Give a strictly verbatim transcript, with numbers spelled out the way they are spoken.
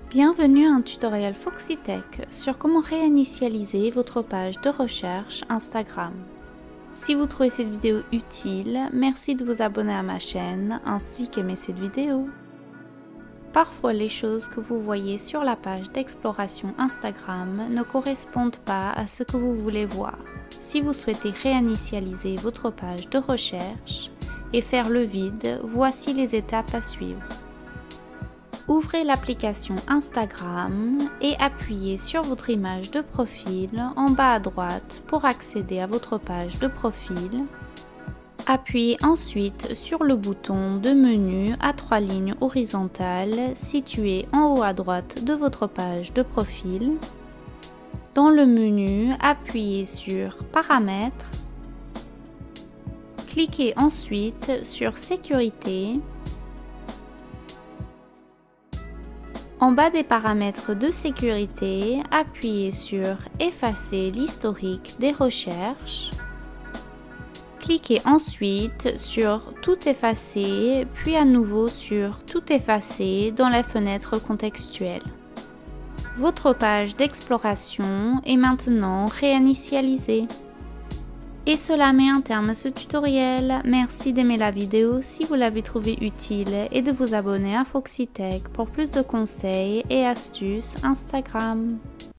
Bienvenue à un tutoriel Foxytech sur comment réinitialiser votre page de recherche Instagram. Si vous trouvez cette vidéo utile, merci de vous abonner à ma chaîne ainsi qu'aimer cette vidéo. Parfois, les choses que vous voyez sur la page d'exploration Instagram ne correspondent pas à ce que vous voulez voir. Si vous souhaitez réinitialiser votre page de recherche et faire le vide, voici les étapes à suivre. Ouvrez l'application Instagram et appuyez sur votre image de profil en bas à droite pour accéder à votre page de profil. Appuyez ensuite sur le bouton de menu à trois lignes horizontales situé en haut à droite de votre page de profil. Dans le menu, appuyez sur Paramètres. Cliquez ensuite sur Sécurité. En bas des paramètres de sécurité, appuyez sur Effacer l'historique des recherches. Cliquez ensuite sur Tout effacer, puis à nouveau sur Tout effacer dans la fenêtre contextuelle. Votre page d'exploration est maintenant réinitialisée. Et cela met un terme à ce tutoriel. Merci d'aimer la vidéo si vous l'avez trouvé utile et de vous abonner à Foxytech pour plus de conseils et astuces Instagram.